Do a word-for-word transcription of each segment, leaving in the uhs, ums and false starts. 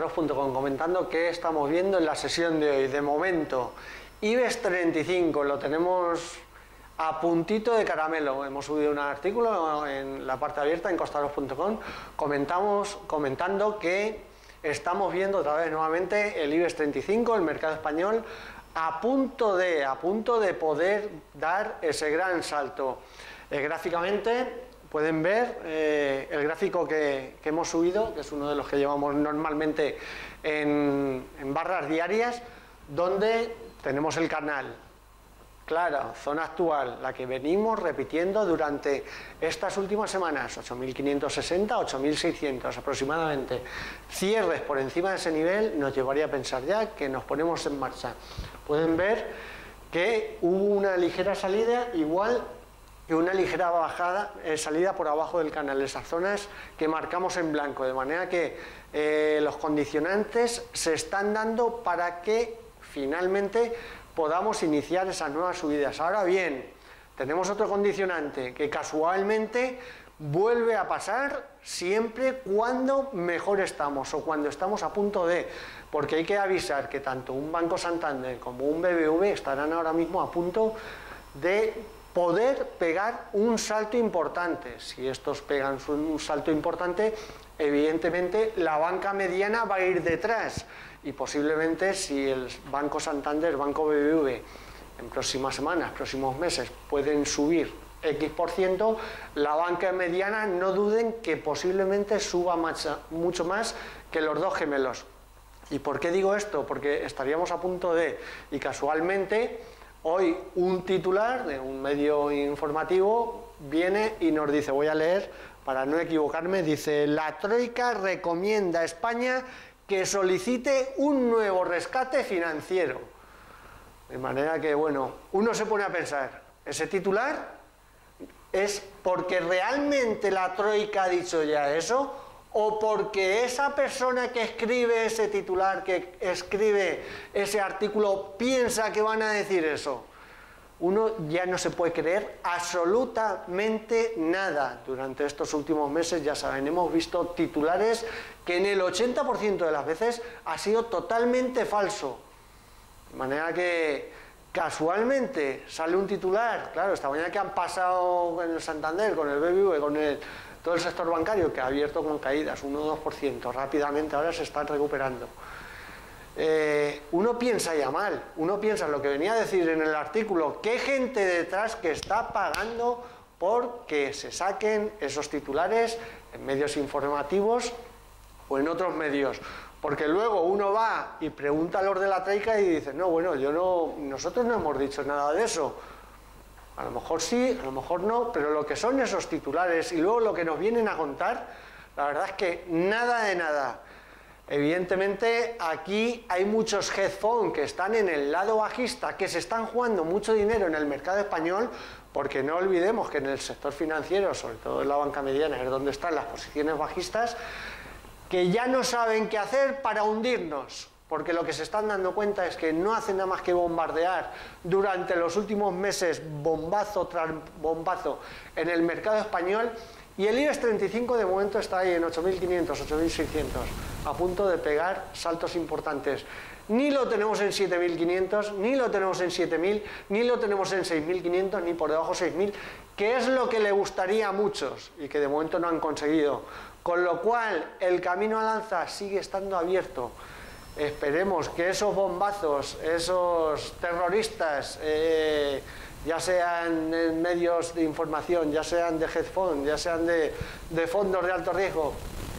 Costaros punto com, comentando qué estamos viendo en la sesión de hoy. De momento, IBEX treinta y cinco lo tenemos a puntito de caramelo. Hemos subido un artículo en la parte abierta en Costaros punto com comentamos, comentando que estamos viendo otra vez nuevamente el IBEX treinta y cinco, el mercado español, a punto de, a punto de poder dar ese gran salto. Eh, gráficamente pueden ver eh, el gráfico que, que hemos subido, que es uno de los que llevamos normalmente en, en barras diarias, donde tenemos el canal. Claro, zona actual, la que venimos repitiendo durante estas últimas semanas, ocho mil quinientos sesenta, ocho mil seiscientos aproximadamente. Cierres por encima de ese nivel nos llevaría a pensar ya que nos ponemos en marcha. Pueden ver que hubo una ligera salida, igual que una ligera bajada, eh, salida por abajo del canal, esas zonas que marcamos en blanco, de manera que eh, los condicionantes se están dando para que finalmente podamos iniciar esas nuevas subidas. Ahora bien, tenemos otro condicionante que casualmente vuelve a pasar siempre cuando mejor estamos o cuando estamos a punto de, porque hay que avisar que tanto un Banco Santander como un B B V estarán ahora mismo a punto de poder pegar un salto importante. Si estos pegan un salto importante, evidentemente la banca mediana va a ir detrás, y posiblemente si el Banco Santander, Banco B B V en próximas semanas, próximos meses pueden subir X por ciento, la banca mediana no duden que posiblemente suba mucho más que los dos gemelos. ¿Y por qué digo esto? Porque estaríamos a punto de, y casualmente hoy un titular de un medio informativo viene y nos dice, voy a leer para no equivocarme, dice: la Troika recomienda a España que solicite un nuevo rescate financiero. De manera que, bueno, uno se pone a pensar, ¿ese titular es porque realmente la Troika ha dicho ya eso? ¿O porque esa persona que escribe ese titular, que escribe ese artículo, piensa que van a decir eso? Uno ya no se puede creer absolutamente nada. Durante estos últimos meses, ya saben, hemos visto titulares que en el ochenta por ciento de las veces ha sido totalmente falso. De manera que casualmente sale un titular, claro, esta mañana que han pasado con el Santander, con el B B V, con el, todo el sector bancario, que ha abierto con caídas, uno o dos por ciento, rápidamente ahora se están recuperando. Eh, uno piensa ya mal, uno piensa lo que venía a decir en el artículo, qué gente detrás que está pagando por que se saquen esos titulares en medios informativos o en otros medios, porque luego uno va y pregunta a los de la Troika y dice, no, bueno, yo no, nosotros no hemos dicho nada de eso. A lo mejor sí, a lo mejor no, pero lo que son esos titulares y luego lo que nos vienen a contar, la verdad es que nada de nada. Evidentemente aquí hay muchos hedge funds que están en el lado bajista, que se están jugando mucho dinero en el mercado español, porque no olvidemos que en el sector financiero, sobre todo en la banca mediana, es donde están las posiciones bajistas, que ya no saben qué hacer para hundirnos, porque lo que se están dando cuenta es que no hacen nada más que bombardear durante los últimos meses, bombazo tras bombazo, en el mercado español. Y el IBEX treinta y cinco de momento está ahí en ocho mil quinientos, ocho mil seiscientos, a punto de pegar saltos importantes. Ni lo tenemos en siete mil quinientos, ni lo tenemos en siete mil, ni lo tenemos en seis mil quinientos, ni por debajo de seis mil, que es lo que le gustaría a muchos y que de momento no han conseguido. Con lo cual, el camino al alza sigue estando abierto. Esperemos que esos bombazos, esos terroristas, eh, ya sean en medios de información, ya sean de hedge fund, ya sean de, de fondos de alto riesgo,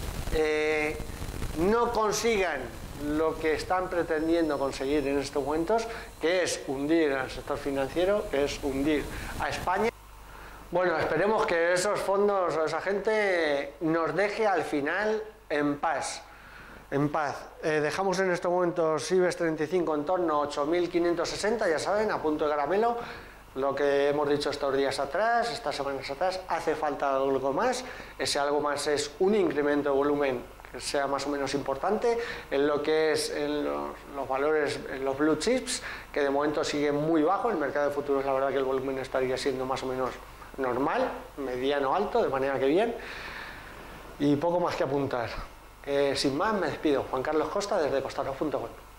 eh, no consigan lo que están pretendiendo conseguir en estos momentos, que es hundir al sector financiero, que es hundir a España. Bueno, esperemos que esos fondos o esa gente nos deje al final en paz. En paz. Eh, dejamos en estos momentos IBEX treinta y cinco en torno a ocho mil quinientos sesenta, ya saben, a punto de caramelo. Lo que hemos dicho estos días atrás, estas semanas atrás, hace falta algo más. Ese algo más es un incremento de volumen que sea más o menos importante en lo que es en los, los valores, en los blue chips, que de momento siguen muy bajo. El mercado de futuros, la verdad que el volumen estaría siendo más o menos normal, mediano alto, de manera que bien. Y poco más que apuntar. Eh, sin más, me despido. Juan Carlos Costa desde costaro punto com.